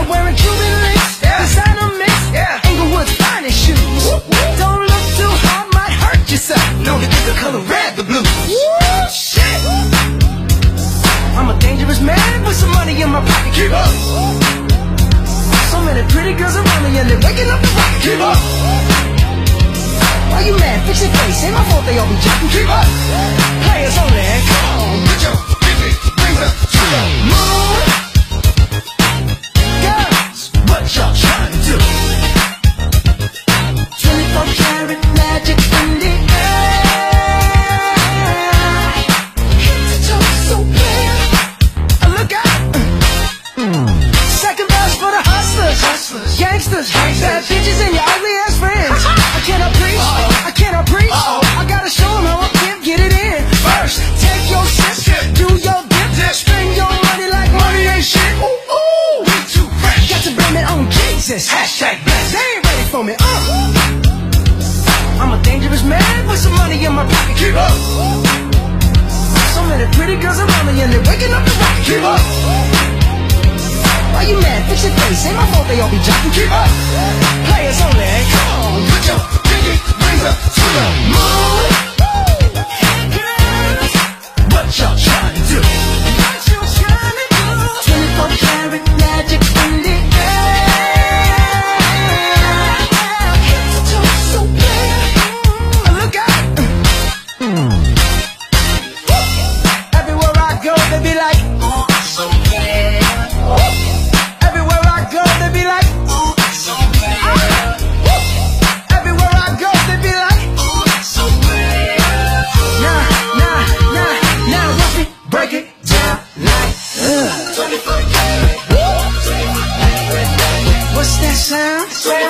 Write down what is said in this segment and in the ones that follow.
I'm wearing Cuban links, designer mix, Inglewood's finest shoes. Don't look too hard, might hurt yourself. Know to get the color red, the blue. Shit! I'm a dangerous man with some money in my pocket. Keep up! So many pretty girls around me and they're waking up the rocket. Keep up! Why you mad? Fix your face. Ain't my fault they all be jacking. Keep up! Players only. Come on, put your pinky rings up to the moon. Girls, what y'all trying to do? 24 karat magic in the air. Head to toe so clear. Look out! Second verse for the hustlers, gangsters, bad bitches and your ugly ass friends. I cannot preach, I cannot preach. I gotta show them how I can get it in. First, take your sip, do your dip, spend your money like money ain't shit. Ooh, ooh, we too fresh. Got to blame it on Jesus. Hashtag blessed. They ain't ready for me. I'm a dangerous man with some money in my pocket. Keep up. So many pretty girls around me and they're waking up the rocket. Keep up. Why you mad? Fix your face. Ain't my fault they all be jocking. Keep up. Players only. Come on, put your pinky rings up to the moon. Girls, what y'all trying to do? What you trying to do? 24 karat magic in the air. Head to toe so clear. Look out! Everywhere I go, they be like, ooh, so bad. Everywhere I go, they be like, ooh, so bad. Everywhere I go, they be like, ooh, so bad. Now, rough it, break it down like, 24 karat. What's that sound?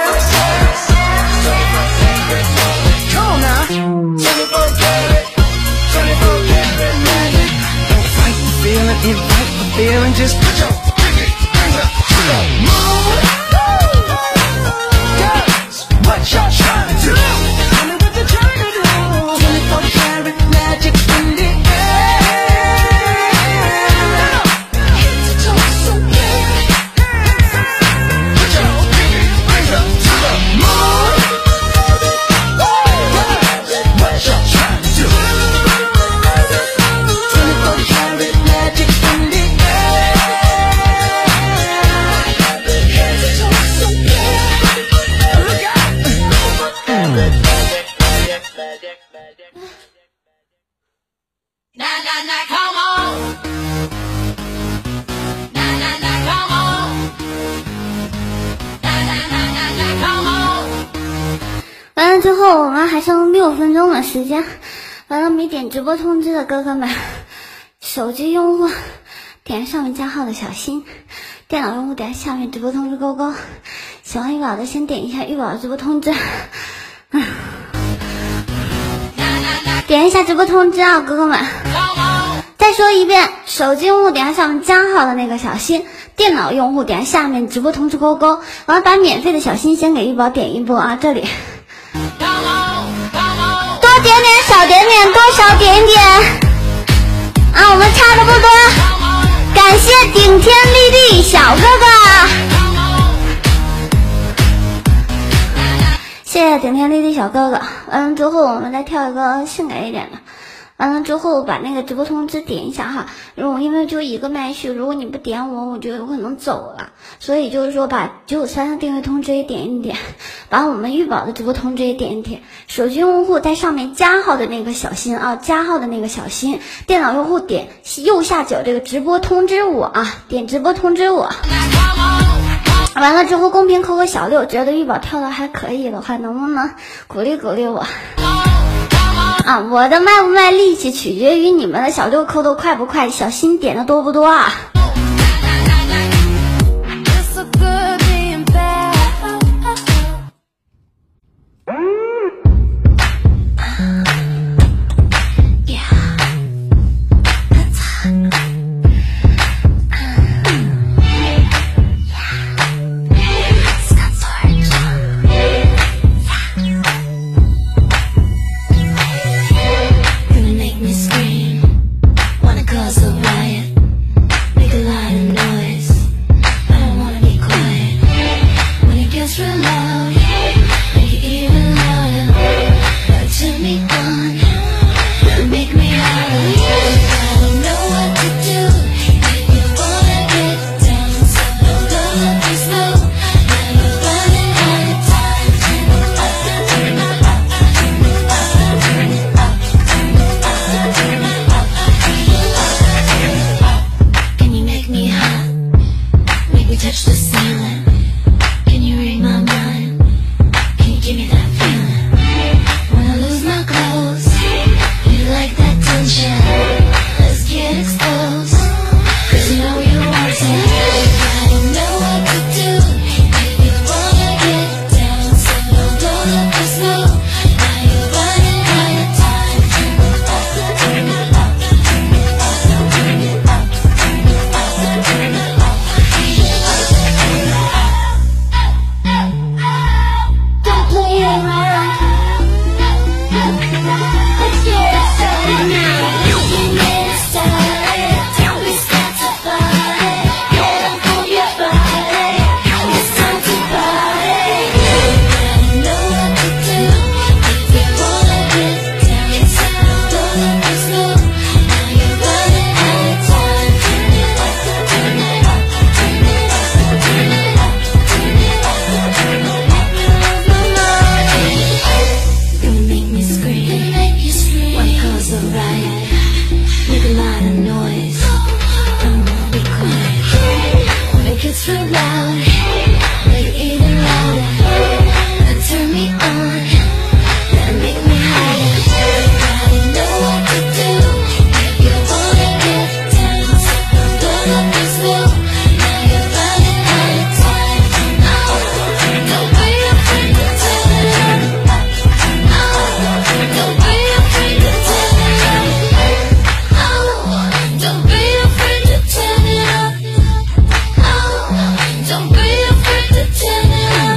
Come on now. 24 karat, 24 karat magic. Don't fight the feeling, invite the feeling. Just put your pinky rings up to the moon. Girls, what y'all trying to do? Tell me what you trying to do. 24 karat magic in the air. Head to toe so clear. Put your pinky rings up to the moon. Girls, what y'all trying to do? 24 karat magic in the air. Head to toe so clear. Look out! Na na na, come on. Na na na, come on. Na na na na na, come on. 完了之后，我们还剩6分钟的时间。完了，没点直播通知的哥哥们，手机用户点上面加号的小心，电脑用户点下面直播通知勾勾。喜欢玉宝的先点一下玉宝的直播通知。点一下直播通知啊，哥哥们！再说一遍，手机用户点上面加号的那个小心，电脑用户点下面直播通知勾勾。我要把免费的小心先给玉宝点一波啊，这里。多点点，少点点，多少点点啊，我们差的不多。感谢顶天立地小哥哥。谢谢顶天立地小哥哥。完了之后，我们再跳一个性感一点的。完了之后，把那个直播通知点一下哈。因为就一个麦序，如果你不点我，我就有可能走了。所以就是说，把953的订阅通知也点一点，把我们玉宝的直播通知也点一点。手机用户在上面加号的那个小心啊，加号的那个小心。电脑用户点右下角这个直播通知我啊，点直播通知我。完了之后，公屏扣个小6，觉得玉宝跳的还可以的话，能不能鼓励鼓励我啊？我的卖不卖力气取决于你们的小6扣的快不快，小心点的多不多啊？ touch the ceiling? Can you read my mind? Can you give me that feeling? When I lose my clothes, you like that tension. Let's get exposed, 'cause you know you want it. I don't know what to do if you wanna get down, so don't let us know. Now you're running out of time. Turn it up, turn it up, turn it up, turn it up, turn it up, turn it up. Don't play around. Let's get it started now. You can get it started. We start to party. Get up on your body. It's time to party. I don't know what to do if you wanna get down, so don't let us know. Now you're running out of time. Turn it up, turn it up, turn it up, turn it up, turn it up, turn it up. Gonna make me scream, wanna cause a riot, make a lot of noise. I'm gonna be quiet, make it so loud, make it even louder. Turn me on, then make me higher. I don't know what to do if you wanna get down, so don't let us know. Now you're running out of time. Don't be afraid to turn it up. Don't be afraid to turn it up. Don't be afraid to turn it up. Don't be afraid to turn it up.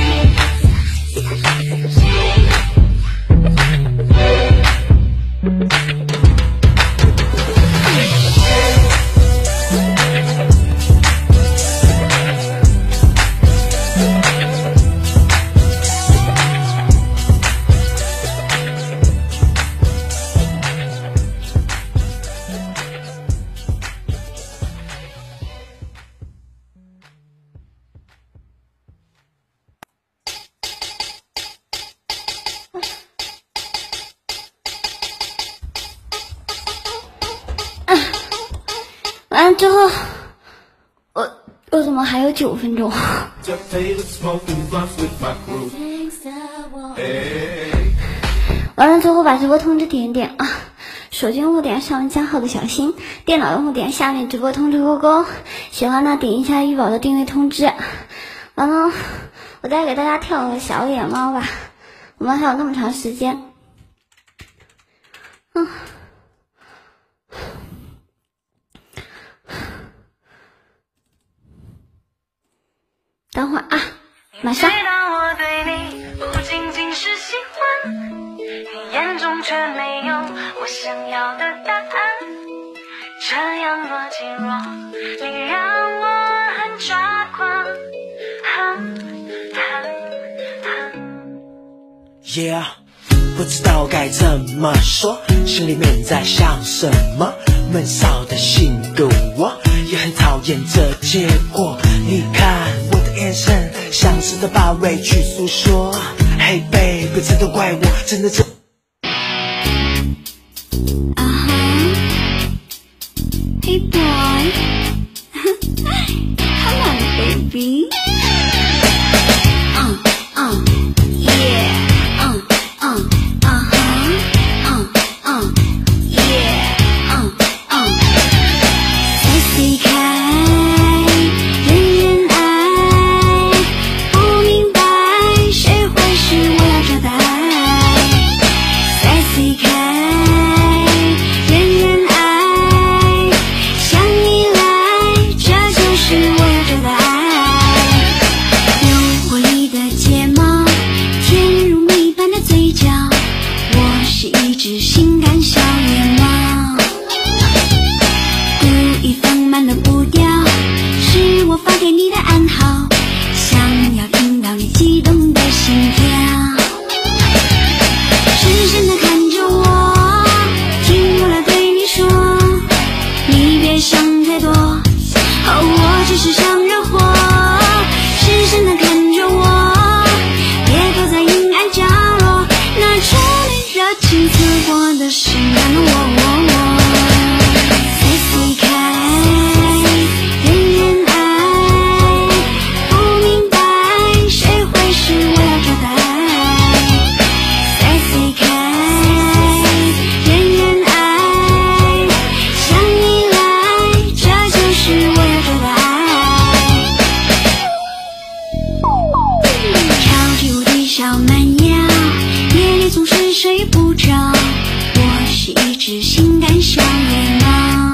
完了之后，我怎么还有9分钟？ Just Taylor smoking blunts with my crew. 完了之后把直播通知点一点啊，手机用户点上面加号的小心，电脑用户点下面直播通知勾勾，喜欢的点一下医保的订阅通知。完了，我再给大家跳个小野猫吧，我们还有那么长时间。等会儿啊，马上。 知道我对你不仅仅是喜欢，你眼中却没有我想要的答案。这样若即若离，让我很抓狂。 Yeah， 不知道该怎么说，心里面在想什么，闷骚的性格我也很讨厌这结果。你看我的眼神，像是在把委屈诉说。Hey baby， 这都怪我，真的这。 Hey boy， come on baby。 想你来，这就是我要的爱。 睡不着，我是一只性感小野猫，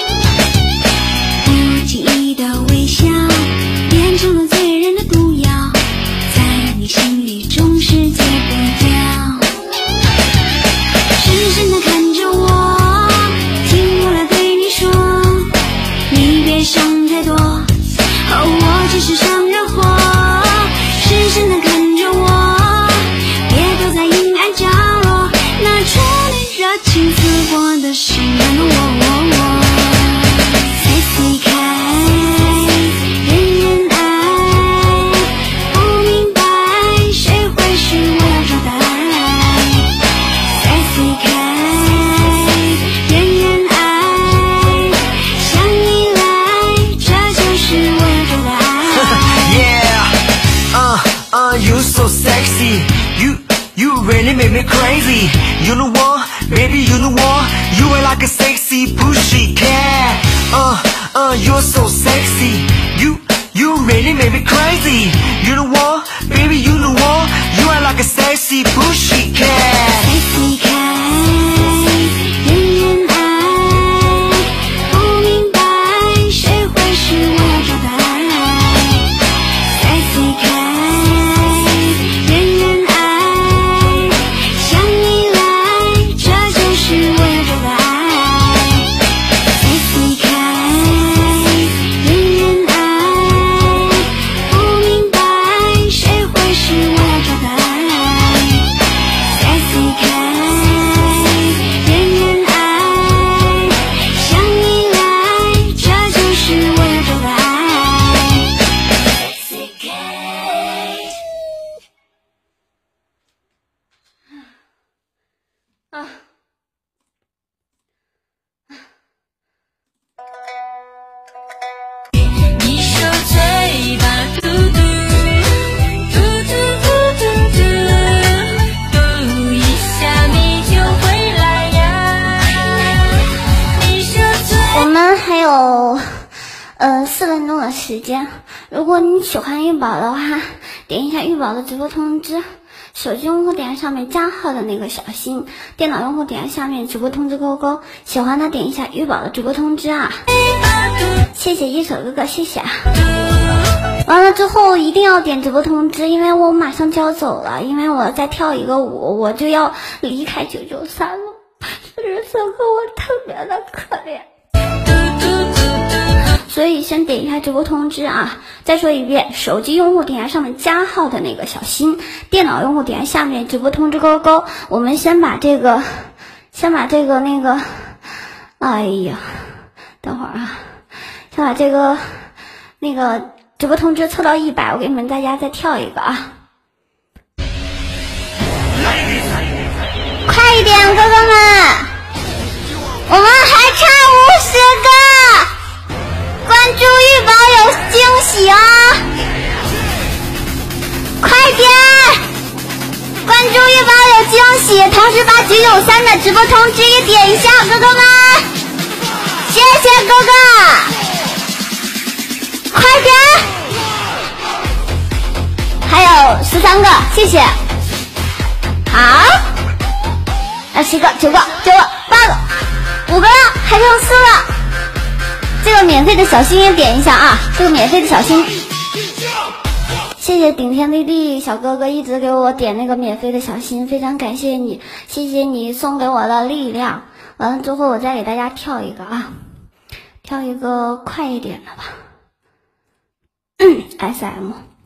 不经意的微笑变成了醉人的毒药，在你心里总是戒不掉。深深的看着我，听我来对你说，你别想太多，我只是想惹祸。深深的看着我，别躲在阴暗角落，拿出你热情似火的性感的我。Sexy 开，人人爱，不明白谁会是我要找的爱。Sexy 开，人人爱，向你来，这就是我要找的爱。 You so sexy, you really make me crazy. You know what, baby, you know what? You are like a sexy pushy cat. You're so sexy. You really make me crazy. You know what, baby, you know what? You are like a sexy pushy cat. Sexy 开，人人爱，不明白谁会是我要找的爱。Sexy 开，人人爱，向你来，这就是我要找的爱。Sexy 开，人人爱，不明白谁会是我要找的爱。Sexy 开，人人爱，向你来，这就是我要找的爱。Sexy 开。 你说嘴巴嘟嘟，嘟嘟嘟嘟嘟，嘟一下你就回来呀。你说嘴。 我们还有4分钟的时间，如果你喜欢玉宝的话，点一下玉宝的直播通知。手机用户点上面加号的那个小心，电脑用户点下面直播通知勾勾，喜欢的点一下玉宝的直播通知啊！谢谢一手哥哥，谢谢。完了之后一定要点直播通知，因为我马上就要走了，因为我再跳一个舞，我就要离开993了。日色哥我特别的可怜。所以先点一下直播通知啊！再说一遍，手机用户点下上面加号的那个小心，电脑用户点下面直播通知勾勾。我们先把这个那个，哎呀，等会儿啊，先把这个那个直播通知凑到100，我给你们大家再跳一个啊！快一点，哥哥们，我们还差50个。关注玉宝有惊喜啊！快点！关注玉宝有惊喜，同时把993的直播通知也点一下，哥哥们，谢谢哥哥！快点！还有13个，谢谢。好，10个、9个、9个、8个、5个了，还剩4个。这个免费的小心也点一下啊！这个免费的小心，谢谢顶天立地小哥哥一直给我点那个免费的小心，非常感谢你，谢谢你送给我的力量。完了之后我再给大家跳一个啊，跳一个快一点的吧。SM